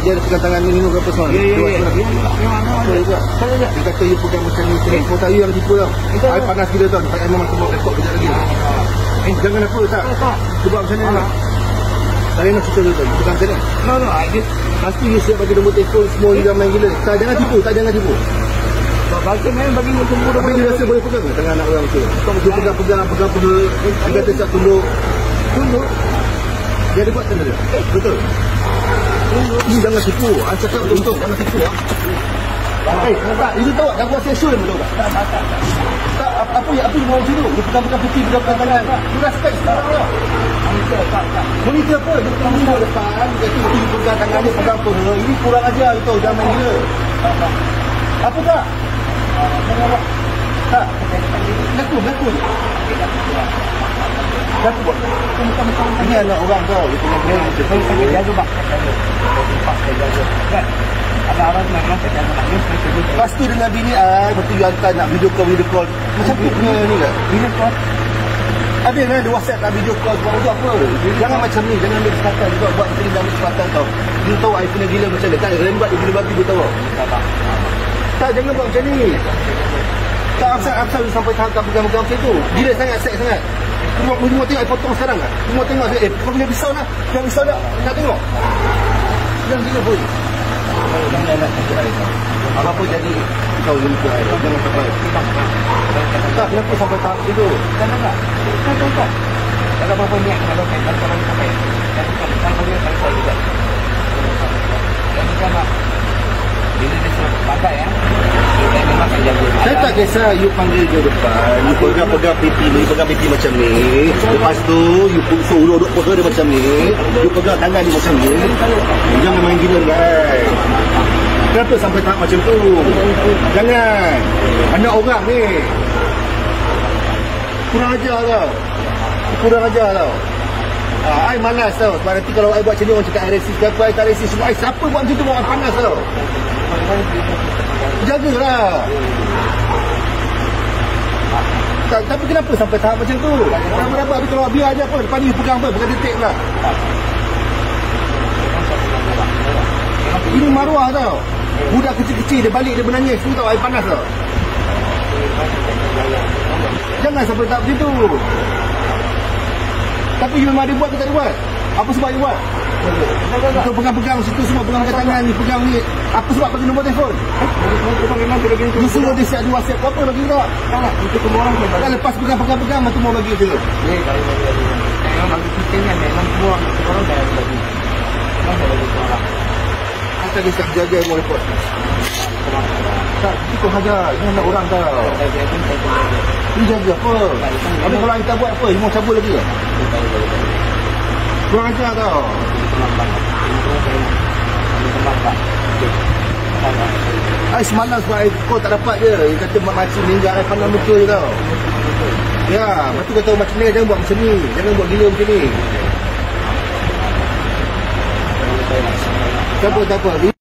dia ada pegang tangan ni berapa semua? Ya. Apa juga? Dia kata you pegang macam ni, telefon tahu yang tipu tau. Air panas gila tau, tak memang aku buat rekod kejap lagi. Jangan apa tak? Sebab macam mana? Saya nak cerita dulu, pegang macam ni. No, Pasti you siap bagi nombor telefon semua you dah main gila. Tak, jangan tipu. bagi main bagi tunggu Apa you rasa boleh pegang ke tangan anak orang tu? Dia pegang perut, dia kata tak tunduk. Dia ada buat tanda dia? Betul? You jangan tipu. Saya cakap betul-betul, jangan tipu. Tak, you tahu tak? Dah buat session betul tak? Tak, apa yang mahu macam tu? Dia pegang putih, pegang tangan. You respect sekarang lah. Monitor apa? Dia pegang monitor depan. Dia kata you pegang tangan dia, pegang apa? Ini kurang ajar you tahu, jangan main gila. Apa tak? Tak? Ngaku. Ini anak orang tau. Dia tengah berani. Saya jaga bang. Saya jaga. Kan? Ada orang memang saya jaga. Lepas tu dengan bini betul you hantar nak video call. Macam tu punya ni ke? Bila kau Ada kan ada WhatsApp nak video call buat untuk apa? Jangan macam ni, jangan ambil kesempatan juga buat macam ni, ambil kesempatan tau. You tahu I kena gila macam ni. Tak rembat dia gila-gila you tahu. Tak, jangan buat macam ni. Tak asal sampai tahap tak pegang-pegang macam tu. Gila sangat, seks sangat. Semua tengok I potong sekarang kan? Semua tengok kau punya pisau nak? Pegang pisau tak? Nak tengok? Jangan gila pun. Apa-apa jadi kau yang muka kau jangan sampai. Tak, kenapa sampai tahap itu? tak. Tak ada apa-apa niat kalau sampai. Kalau dia tak juga. Jangan nak bila dia sudah pakai kita memang akan jaga. Saya tak kisah you panggil dia depan, you pegang pipi macam ni. Lepas tu you suruh duduk pegang dia macam ni. You pegang tangan dia macam ni. Jangan main gila dengan I. Kenapa sampai tahap macam tu? Jangan. Anak orang ni kurang ajar tau. I malas tau. Sebab nanti kalau I buat macam ni orang cakap I resis ke apa, I tak resis. Sebab I siapa buat macam tu orang panas tau. Jagalah. Tapi kenapa sampai tahap macam tu? Ramai-ramai tapi kalau biar je apa, depan ni pegang apa, pegang detik pula. Ini maruah tau. Budak kecil-kecil dia balik dia menangis tu tau, air panas tau. Jangan sampai tahap macam tu. Tapi you memang ada buat ke tak ada buat? Apa sebab you buat? Untuk pegang-pegang situ semua, pegang tangan ni, pegang ni. Apa sebab bagi nombor telefon? Memang dia bagi You suruh dia siap di WhatsApp apa bagi tak? tak untuk semua orang Kan lepas pegang-pegang tu mau bagi je. memang bagi kita ni memang semua orang dah bagi. Memang dah bagi orang. Kata dia siap jaga mau report. Tak, kita hajar. Ini anak orang tau. You jaga apa? Habis kalau kita buat apa? You mau cabut lagi ke? Kurang ajar tau. I semalam sebab kau tak dapat je. Dia kata makcik meninggal, I pandang muka je tau. Ya, lepas tu kau tahu macam ni, jangan buat macam ni. Jangan buat gila macam ni. Tak apa.